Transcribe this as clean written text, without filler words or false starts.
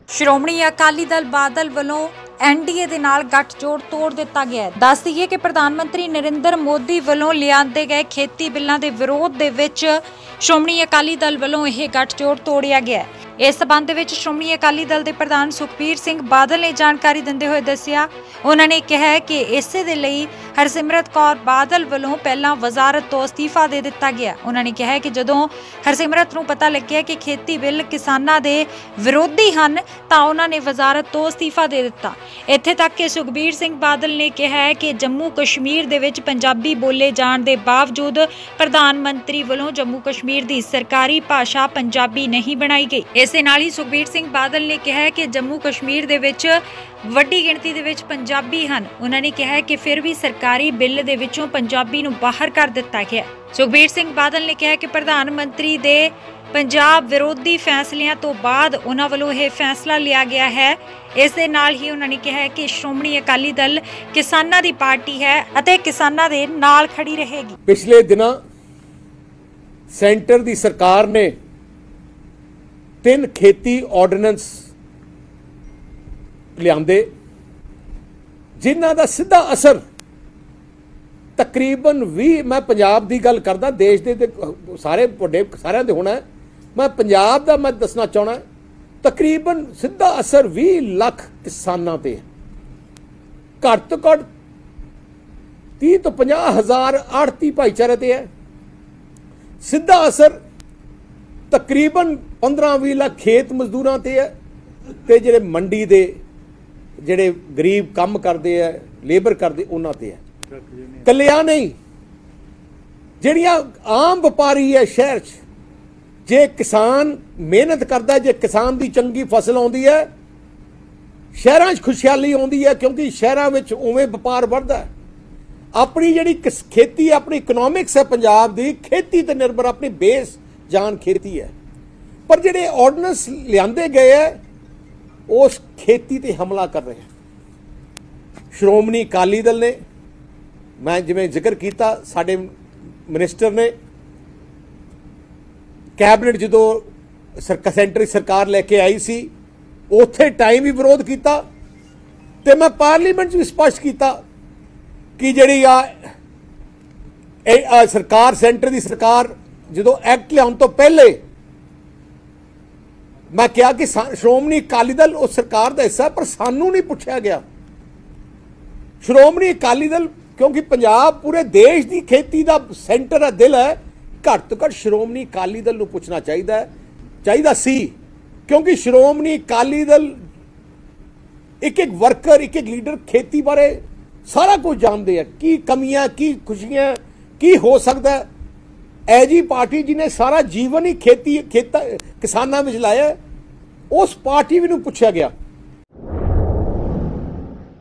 ਸ਼੍ਰੋਮਣੀ ਅਕਾਲੀ ਦਲ ਬਾਦਲ ਵੱਲੋਂ एनडीए ਦੇ ਨਾਲ ਗੱਠਜੋੜ ਤੋੜ ਦਿੱਤਾ ਗਿਆ ਹੈ। ਦੱਸ ਦਈਏ ਕਿ ਪ੍ਰਧਾਨ ਮੰਤਰੀ ਨਰਿੰਦਰ ਮੋਦੀ ਵੱਲੋਂ ਲਿਆਂਦੇ ਗਏ ਖੇਤੀ ਬਿੱਲਾਂ ਦੇ ਵਿਰੋਧ ਦੇ ਵਿੱਚ ਸ਼੍ਰੋਮਣੀ ਅਕਾਲੀ ਦਲ ਵੱਲੋਂ ਇਹ ਗੱਠਜੋੜ ਤੋੜਿਆ ਗਿਆ ਹੈ। इस संबंध में श्रोमणी अकाली दल के प्रधान सुखबीर सिंह बादल ने जानकारी देंदे हुए दस्सिया, उन्होंने कहा कि इसे दे लई हरसिमरत कौर बादल वालों पहला वजारत तो अस्तीफा दे दिता गया। उन्होंने कहा कि जदों हरसिमरत नूं पता लग्या कि खेती बिल किसानां दे विरोधी हन तां उन्होंने वजारत तो अस्तीफा दे दिता। इत्थे तक कि सुखबीर सिंह बादल ने कहा कि जम्मू कश्मीर दे विच पंजाबी बोले जाण दे बावजूद प्रधानमंत्री वालों जम्मू कश्मीर दी सरकारी भाषा पंजाबी नहीं बनाई गई। इस नाल ही सुखबीर सिंह बादल ने कहा कि जम्मू कश्मीर दे विच वड्डी गिणती दे विच पंजाबी हन। उन्होंने कहा कि फिर भी सरकारी बिल दे विचों पंजाबी नूं बाहर कर दिता गया। सुखबीर सिंह बादल ने कहा कि प्रधानमंत्री दे पंजाब विरोधी फैसलियां तो बाद उन्हां वल्लों यह फैसला लिया गया है। इस दे नाल ही उन्होंने कहा कि श्रोमणी अकाली दल किसानां दी पार्टी है अते किसानां दे नाल खड़ी रहेगी। पिछले दिनां सेंटर दी सरकार ने 3 खेती ऑर्डिनेंस लियादे जिन्हां दा सीधा असर तकरीबन 20 मैं पंजाब की गल करदा, देश दे सारे वड्डे सारिਆਂ दे होना है, मैं पंजाब दा मैं दसना चाहना तकरीबन सीधा असर 20 लाख किसानां ते घट तो घट 30 तो 50 हज़ार आड़ती भाईचारे ते है। सीधा असर तकरीबन 15-20 लाख खेत मजदूरां ते है ते जिहड़े मंडी दे जिहड़े गरीब काम करते हैं लेबर करते उन्हां ते है। कलिया नहीं, जिहड़ियां आम व्यापारी है शहर च, जे किसान मेहनत करता, जे किसान की चंगी फसल आउंदी है शहरां च खुशहाली आउंदी है, क्योंकि शहरां विच उवें व्यापार बढ़दा है। अपनी जिहड़ी खेती अपनी इकनॉमिक्स है पंजाब की खेती ते निर्भर, अपनी बेस जान खेती है। पर जिहड़े ऑर्डिनेंस लियादे गए है उस खेती ते हमला कर रहे हैं। श्रोमणी अकाली दल ने, मैं जिवें जिक्र किया, साडे मिनिस्टर ने कैबिनेट जो सेंटर सरकार लैके आई सी उत्थे टाइम भी विरोध किया ते मैं पार्लीमेंट भी स्पष्ट किया कि जिहड़ी सरकार सेंटर की सरकार जो एक्ट लियाउण तो पहले मैं कहा कि श्रोमणी अकाली दल उस सरकार का हिस्सा, पर सानू नहीं पूछा गया। श्रोमणी अकाली दल क्योंकि पंजाब पूरे देश की खेती का सेंटर है, दिल है, घट तो घट श्रोमणी अकाली दल नूं पूछना चाहिए सी, क्योंकि श्रोमणी अकाली दल एक एक वर्कर एक एक लीडर खेती बारे सारा कुछ जानते हैं, की कमियां की खुशियां की हो सकता है। ऐजी पार्टी जिन्हें सारा जीवन ही खेती किसानों में लाया, उस पार्टी भी नूं पूछा गया